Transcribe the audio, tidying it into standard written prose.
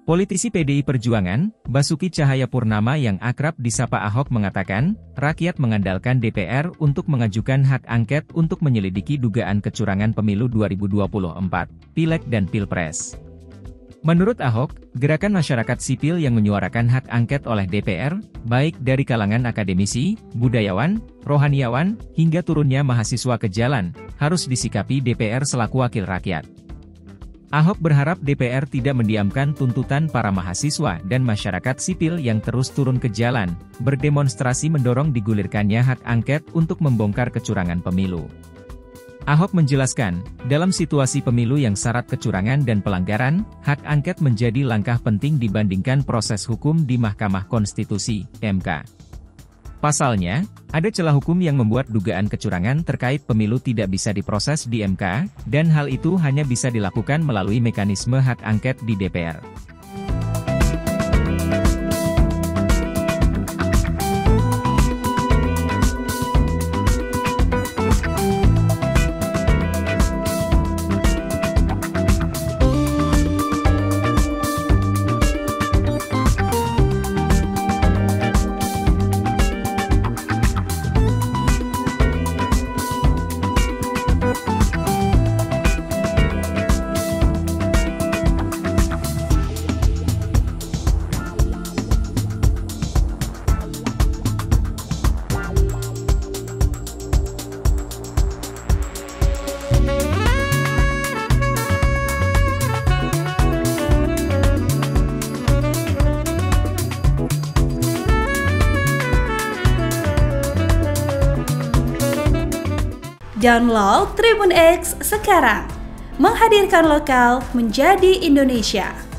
Politisi PDI Perjuangan, Basuki Cahayapurnama yang akrab disapa Ahok mengatakan, rakyat mengandalkan DPR untuk mengajukan hak angket untuk menyelidiki dugaan kecurangan pemilu 2024, Pileg dan Pilpres. Menurut Ahok, gerakan masyarakat sipil yang menyuarakan hak angket oleh DPR, baik dari kalangan akademisi, budayawan, rohaniawan, hingga turunnya mahasiswa ke jalan, harus disikapi DPR selaku wakil rakyat. Ahok berharap DPR tidak mendiamkan tuntutan para mahasiswa dan masyarakat sipil yang terus turun ke jalan, berdemonstrasi mendorong digulirkannya hak angket untuk membongkar kecurangan pemilu. Ahok menjelaskan, dalam situasi pemilu yang syarat kecurangan dan pelanggaran, hak angket menjadi langkah penting dibandingkan proses hukum di Mahkamah Konstitusi, MK. Pasalnya, ada celah hukum yang membuat dugaan kecurangan terkait pemilu tidak bisa diproses di MK, dan hal itu hanya bisa dilakukan melalui mekanisme hak angket di DPR. Download Tribun X sekarang, menghadirkan lokal menjadi Indonesia.